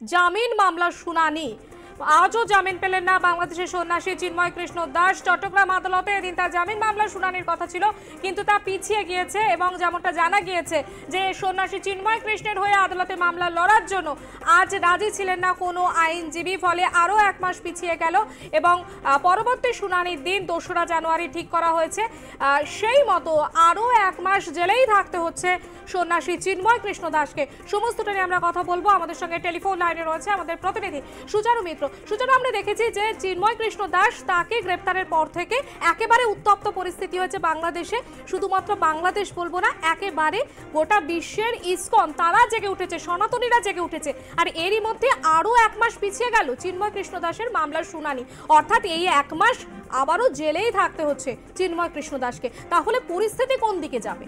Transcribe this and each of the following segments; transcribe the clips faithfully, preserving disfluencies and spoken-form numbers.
জামিন মামলার শুনানি। আজও জামিন পেলেন না বাংলাদেশের সন্ন্যাসী চিন্ময় কৃষ্ণ দাস। চট্টগ্রাম আদালতে এদিন তার জামিন মামলার শুনানির কথা ছিল, কিন্তু তা পিছিয়ে গিয়েছে এবং যেমনটা জানা গিয়েছে যে সন্ন্যাসী চিন্ময় কৃষ্ণের হয়ে আদালতে মামলা লড়ার জন্য আজ রাজি ছিলেন না কোনো আইনজীবী, ফলে আরও এক মাস পিছিয়ে গেল এবং পরবর্তী শুনানির দিন দোসরা জানুয়ারি ঠিক করা হয়েছে। সেই মতো আরও এক মাস জেলেই থাকতে হচ্ছে সন্ন্যাসী চিন্ময় কৃষ্ণ দাসকে। সমস্তটা নিয়ে আমরা কথা বলবো। আমাদের সঙ্গে টেলিফোন লাইনে রয়েছে আমাদের প্রতিনিধি সুচারু মিত্র। সুচারু, আমরা দেখেছি যে চিন্ময় কৃষ্ণ দাস তাকে গ্রেপ্তারের পর থেকে একেবারে উত্তপ্ত পরিস্থিতি হয়েছে বাংলাদেশে। শুধুমাত্র বাংলাদেশ বলবো না, একেবারে গোটা বিশ্বের ইসকন তারা জেগে উঠেছে, সনাতনীরা জেগে উঠেছে। আর এরই মধ্যে আরও এক মাস পিছিয়ে গেল চিন্ময় কৃষ্ণ দাসের মামলার শুনানি, অর্থাৎ এই এক মাস আবারও জেলেই থাকতে হচ্ছে চিন্ময় কৃষ্ণ দাসকে। তাহলে পরিস্থিতি কোন দিকে যাবে?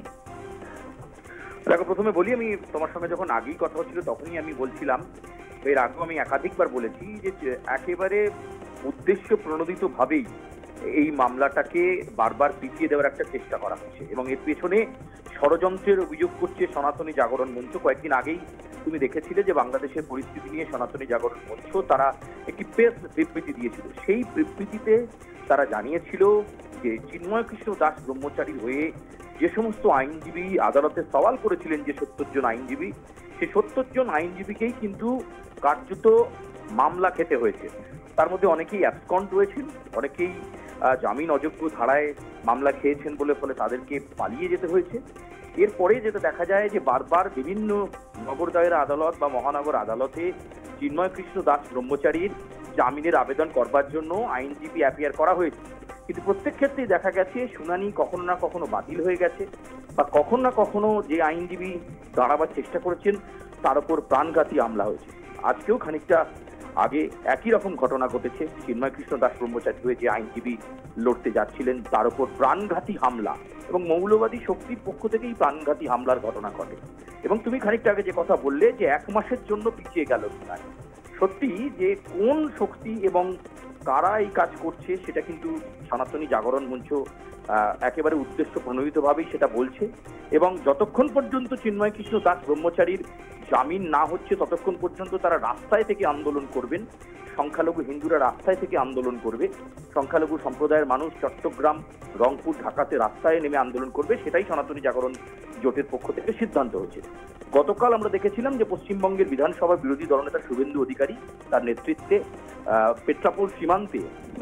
দেখো, প্রথমে বলি, আমি তোমার সঙ্গে যখন আগেই কথা হচ্ছিল তখনই আমি বলছিলাম, এর আগেও আমি একাধিকবার বলেছি যে একেবারে উদ্দেশ্য প্রণোদিত ভাবেই এই মামলাটাকে বারবার পিছিয়ে দেওয়ার একটা চেষ্টা করা হচ্ছে এবং এর পেছনে ষড়যন্ত্রের অভিযোগ করছে সনাতনী জাগরণ মঞ্চ। কয়েকদিন আগেই তুমি দেখেছিলে যে বাংলাদেশের পরিস্থিতি নিয়ে সনাতনী জাগরণ মঞ্চ তারা একটি প্রেস বিবৃতি দিয়েছিল। সেই বিবৃতিতে তারা জানিয়েছিল যে চিন্ময় কৃষ্ণ দাস ব্রহ্মচারী হয়ে যে সমস্ত আইনজীবী আদালতে সওয়াল করেছিলেন, যে সত্তর জন আইনজীবী, সেই সত্তর জন আইনজীবীকেই কিন্তু কার্যত মামলা খেতে হয়েছে। তার মধ্যে অনেকেই অ্যাবসকন্ড রয়েছেন, অনেকেই জামিন অযোগ্য ধারায় মামলা খেয়েছেন বলে ফলে তাদেরকে পালিয়ে যেতে হয়েছে। এরপরে যেটা দেখা যায় যে বারবার বিভিন্ন নগর দায়রা আদালত বা মহানগর আদালতে চিন্ময় কৃষ্ণ দাস ব্রহ্মচারীর জামিনের আবেদন করবার জন্য আইনজীবী অ্যাপিয়ার করা হয়েছে, কিন্তু প্রত্যেক ক্ষেত্রেই দেখা গেছে শুনানি কখনো না কখনো বাতিল হয়ে গেছে বা কখনো না কখনো যে আইনজীবী দাঁড়াবার চেষ্টা করেছেন তার উপর প্রাণঘাতী হামলা হয়েছে। আজকেও খানিকটা আগে একই রকম ঘটনা ঘটেছে। চিন্ময় কৃষ্ণ দাস ব্রহ্মচারী হয়ে যে আইনজীবী লড়তে যাচ্ছিলেন তার উপর প্রাণঘাতী হামলা এবং মৌলবাদী শক্তির পক্ষ থেকেই প্রাণঘাতী হামলার ঘটনা ঘটে। এবং তুমি খানিকটা আগে যে কথা বললে যে এক মাসের জন্য পিছিয়ে গেল শুনানি, সত্যি যে কোন শক্তি এবং কারা এই কাজ করছে সেটা কিন্তু সনাতনী জাগরণ মঞ্চ একেবারে উদ্দেশ্য প্রণোদিতভাবেই সেটা বলছে। এবং যতক্ষণ পর্যন্ত চিন্ময় কৃষ্ণ দাস ব্রহ্মচারীর জামিন না হচ্ছে ততক্ষণ পর্যন্ত তারা রাস্তায় থেকে আন্দোলন করবেন। সংখ্যালঘু হিন্দুরা রাস্তায় থেকে আন্দোলন করবে, সংখ্যালঘু সম্প্রদায়ের মানুষ চট্টগ্রাম, রংপুর, ঢাকাতে রাস্তায় নেমে আন্দোলন করবে। সেটাই সনাতনী জাগরণ জোটের পক্ষ থেকে সিদ্ধান্ত হয়েছে। গতকাল আমরা দেখেছিলাম যে পশ্চিমবঙ্গের বিধানসভার বিরোধী দলনেতা শুভেন্দু অধিকারী তার নেতৃত্বে আহ পেট্রাপোল সীমান্তে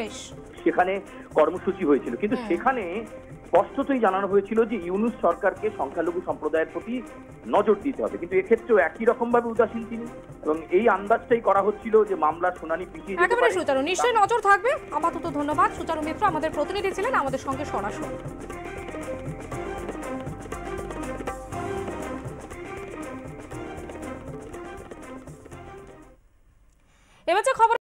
সেখানে কর্মসূচি হয়েছিল, কিন্তু সেখানে স্পষ্টতই জানানো হয়েছিল যে ইউনূস সরকারকে সংখ্যালঘু সম্প্রদায়ের প্রতি নজর দিতে হবে, কিন্তু এক্ষেত্রেও একই রকম ভাবে উদাসীন তিনি এবং এই আন্দাজটাই করা হচ্ছিল যে মামলার শুনানি পিছিয়ে যেতে পারে। সুচারু, নিশ্চয়ই নজর থাকবে। আপাতত ধন্যবাদ। সুচারু মিত্র আমাদের প্রতিনিধি ছিলেন আমাদের সঙ্গে সরাসরি। এবার যে খবর